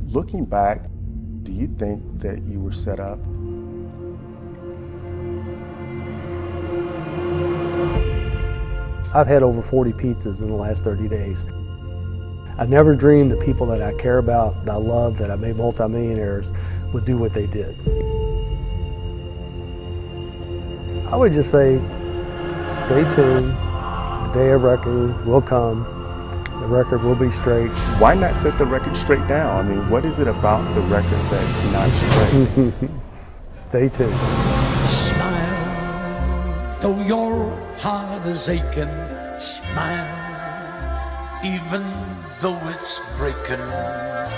Looking back, do you think that you were set up? I've had over 40 pizzas in the last 30 days. I never dreamed the people that I care about, that I love, that I made multimillionaires would do what they did. I would just say, stay tuned. The day of reckoning will come. The record will be straight. Why not set the record straight now? I mean, what is it about the record that's not straight? Stay tuned. Smile, though your heart is aching. Smile, even though it's breaking.